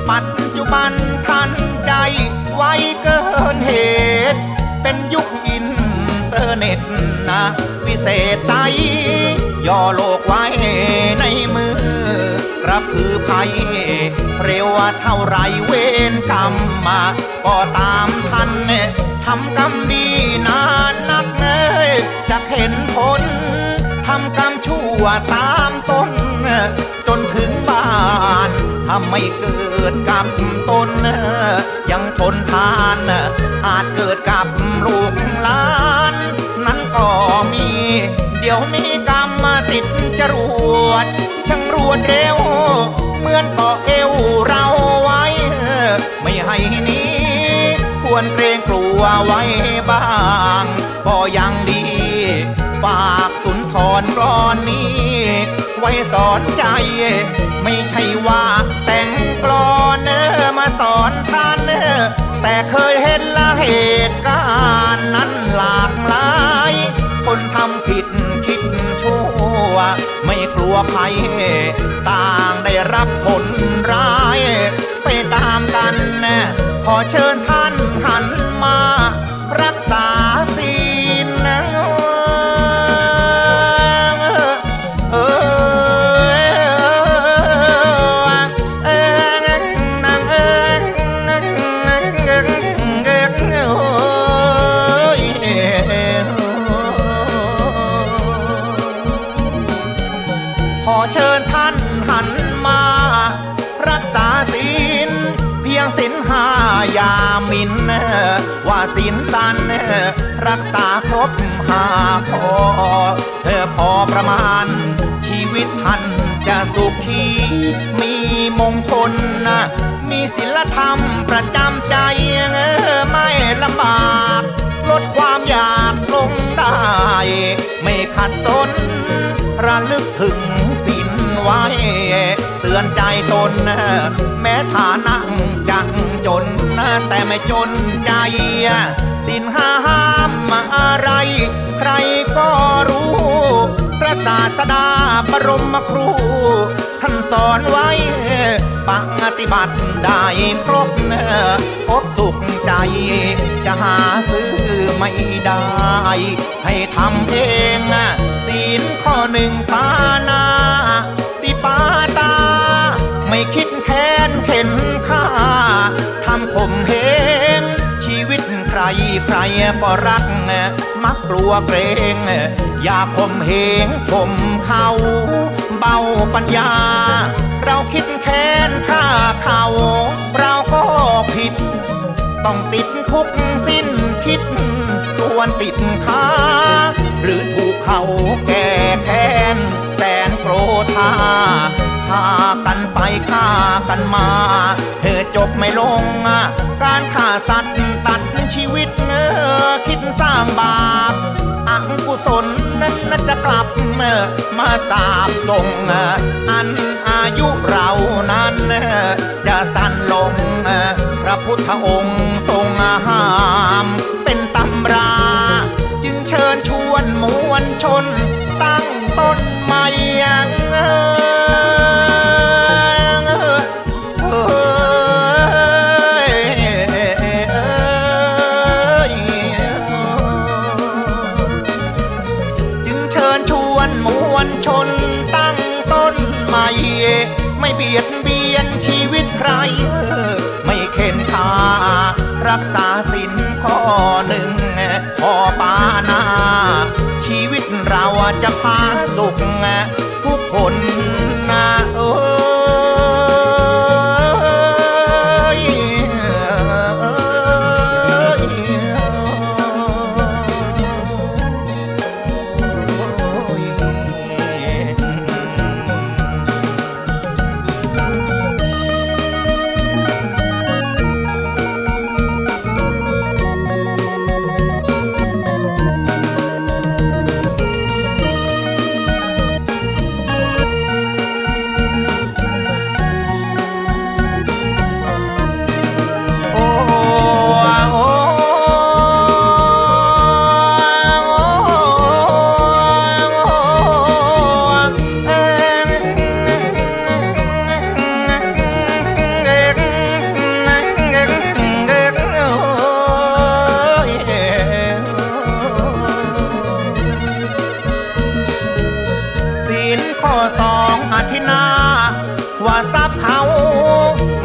ปัจจุบันทันใจไวเกินเหตุเป็นยุคอินเทอร์เน็ตนะวิเศษใสย่อโลกไว้ในมือกระพือภัยเร็วเท่าไรเวรกรรมมาก็ตามทันทำกรรมดีนานนักจะเห็นผลทำกรรมชั่วตามต้นจนถึงบ้านถ้าไม่เกิดกับตนยังทนทานอาจเกิดกับลูกหลานนั้นก็มีเดี๋ยวนี้กรรมมาติดจรวดช่างรวดเร็วเหมือนเกาะเอวเราไว้ไม่ให้หนีควรเกรงกลัวไว้บ้างก็ยังดีฝากสุนทรกลอนนี้ไว้สอนใจไม่ใช่ว่าแต่งกลอนมาสอนท่านแต่เคยเห็นละเหตุการณ์นั้นหลากหลายคนทำผิดคิดชั่วไม่กลัวภัยต่างได้รับผลร้ายไปตามกันขอเชิญท่านหันมารักษาศีลนะขอเชิญท่านหันมารักษาศีลเพียงศีลห้าอย่าหมิ่นว่าศีลสันรักษาครบห้าพอประมาณชีวิตท่านจะสุขีมีมงคลมีศีลธรรมประจำใจไม่ลำบากลดความอยากลงได้ไม่ขัดสนระลึกถึงศีลไว้เตือนใจตนแม้ฐานะจักจนแต่ไม่จนใจศีลห้ามอะไรใครก็รู้พระศาสดาบรมครูท่านสอนไว้ปฏิบัติได้ครบพบสุขใจจะหาซื้อไม่ได้ให้ทำเองศีลข้อหนึ่งปานาติปาตาไม่คิดแค้นเข็นฆ่าทำข่มเหงชีวิตใครก็รักมักกลัวเกรงอย่าข่มเหงข่มเขาเบาปัญญาเราคิดแค้นฆ่าเขาเราก็ผิดต้องติดคุกสิ้นคิดตวนติดค้าหรือถูกเขาแก้แค้นแสนโกรธาฆ่ากันไปฆ่ากันมาจบไม่ลงการฆ่าสัตว์ตัดชีวิตคิดสร้างบาปอกุศลนั้นจะกลับมาสาบส่งอันอายุเรานั้นจะสั้นลงพระพุทธองค์ทรงห้ามเป็นตำราจึงเชิญชวนมวลชนตั้งต้นใหม่ชนตั้งต้นใหม่ไม่เบียดเบียนชีวิตใครไม่เข็นฆ่ารักษาศีลข้อหนึ่งข้อปานาชีวิตเราจะพาสุขทุกคนนะ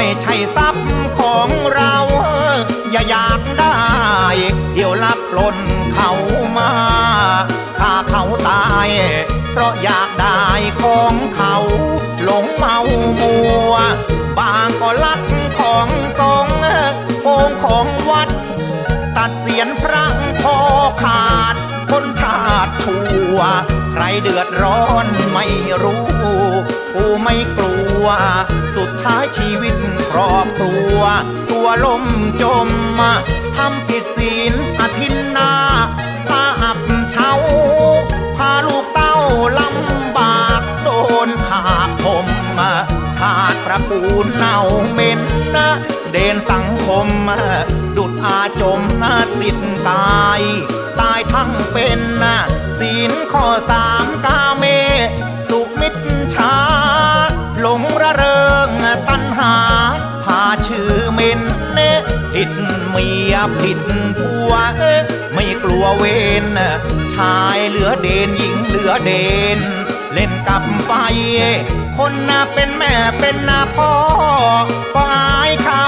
ไม่ใช่ทรัพย์ของเราอย่าอยากได้เดี๋ยวลักหล่นเขามาฆ่าเขาตายเพราะอยากได้ของเขาหลงเมามัวบางก็ลักของสงฆ์โกงของวัดตัดเสียนพระคอขาดคนชาติชั่วใครเดือดร้อนไม่รู้กูไม่กลัวสุดท้ายชีวิตครอบครัวตัวล่มจมทำผิดศีลอาทิตย์หน้าพาอับเฉาพาลูกเต้าลำบากโดนขาผมชาติตระกูลเน่าเหม็นเด่นสังคมดุดอาจมติดตายทั้งเป็นศีลข้อ3กาเมสุมิจฉาหลงระเริงตัณหาพาชื่อเม็นผิดเมียผิดผัวไม่กลัวเวรชายเหลือเด่นหญิงเหลือเด่นเล่นกับไฟคนเป็นแม่เป็นพ่อก็อายเขา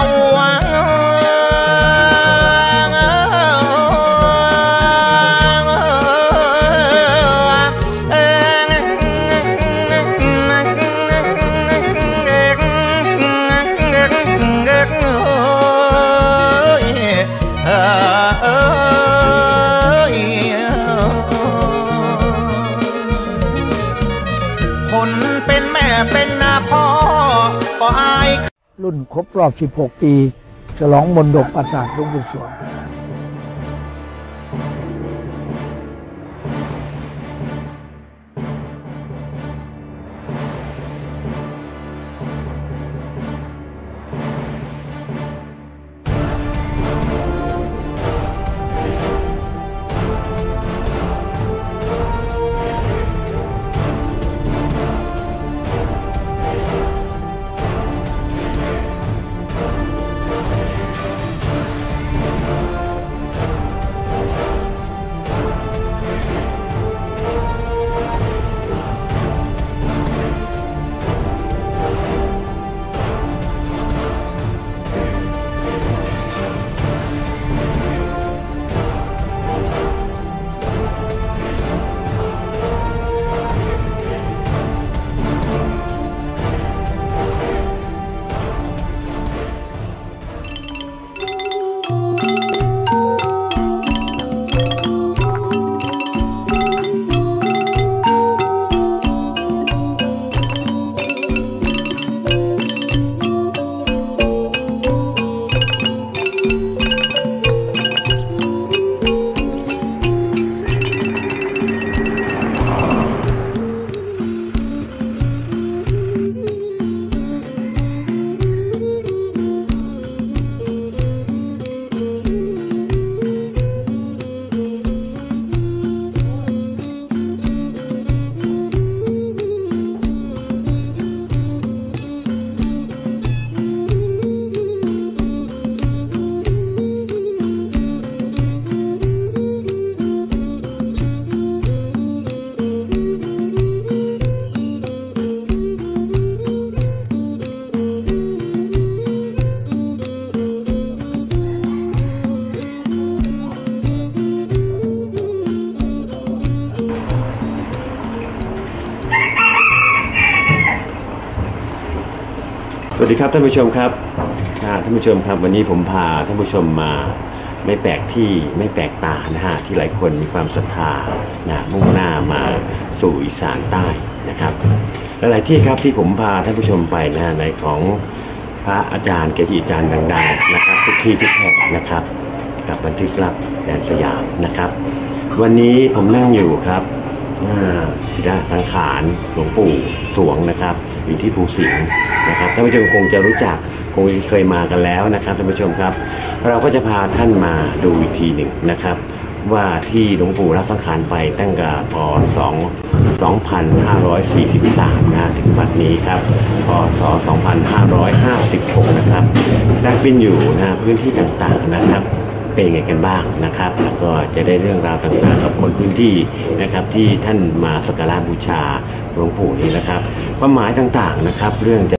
รุ่นครบรอบ 16 ปีฉลองมณฑปปราสาทหลวงปู่สวงสวัสดีครับท่านผู้ชมครับท่านผู้ชมครับวันนี้ผมพาท่านผู้ชมมาไม่แปลกที่ไม่แปลกตานะฮะที่หลายคนมีความศรัทธามุ่งหน้ามาสู่อีสานใต้นะครับหลายๆที่ครับที่ผมพาท่านผู้ชมไปนะในของพระอาจารย์เกจิอาจารย์ดังๆนะครับทุกที่ทุกแห่งนะครับกับบันทึกลับแดนสยามนะครับวันนี้ผมนั่งอยู่ครับศิลาสังขารหลวงปู่สวงนะครับอยู่ที่ภูสิงห์นะครับท่านผู้ชมคงจะรู้จักคงเคยมากันแล้วนะครับท่านผู้ชมครับเราก็จะพาท่านมาดูอีกทีหนึ่งนะครับว่าที่หลวงปู่ละสังขารไปตั้งแต่พศ 2543นะถึงปัจจุบันนี้ครับพศ 2556นะครับได้เป็นอยู่นะพื้นที่ต่างๆนะครับเป็นยังไงกันบ้างนะครับแล้วก็จะได้เรื่องราวต่างๆกับคนพื้นที่นะครับที่ท่านมาสักการะบูชาหลวงปู่นี้นะครับความหมายต่างๆนะครับเรื่อง